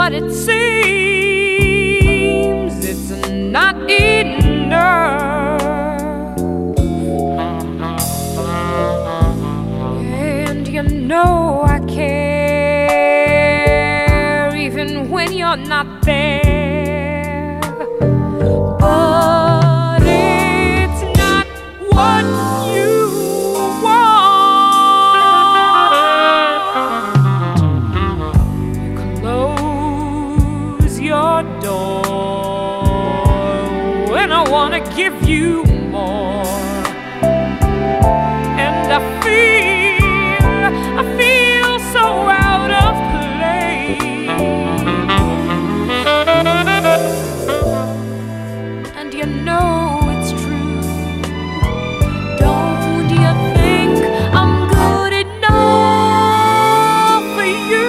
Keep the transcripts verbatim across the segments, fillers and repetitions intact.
but it seems it's not enough. And you know I care even when you're not there, but it's not what you want. You close your door when I want to give you more, and I feel, I feel so out of place. And you know it's true. Don't you think I'm good enough for you?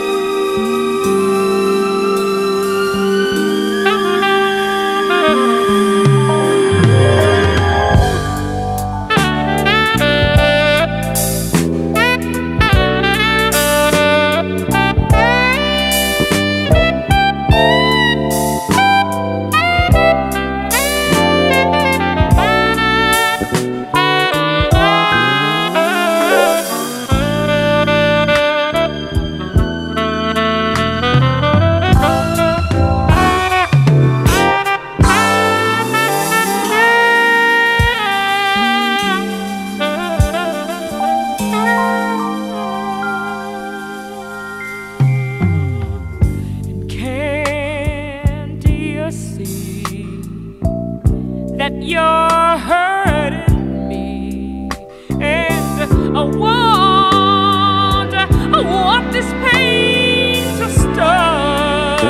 See that you're hurting me, and I want, I want this pain to stop.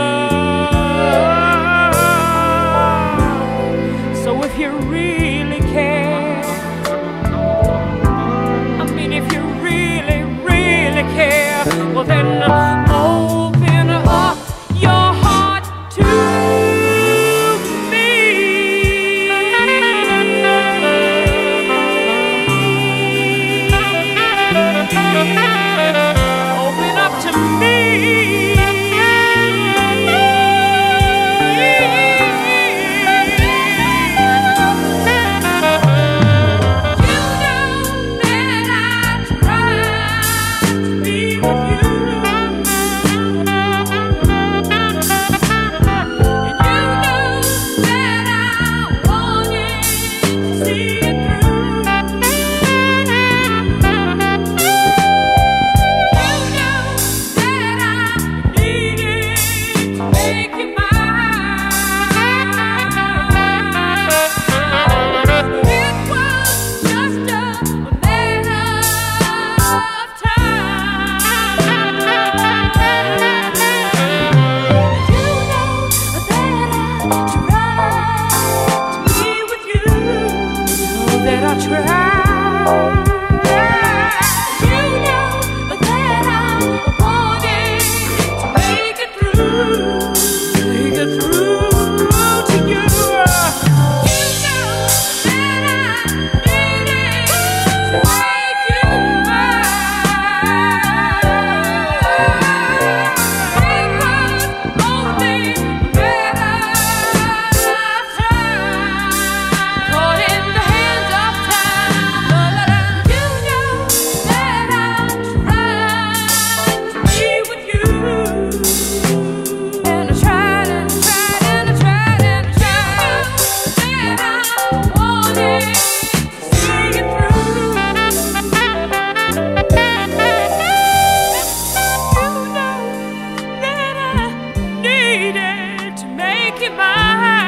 So if you really care, I mean if you really, really care, well then open up your heart to open up to me. You know that I try to be with you, and you know that I wanted to see it through. To make it mine.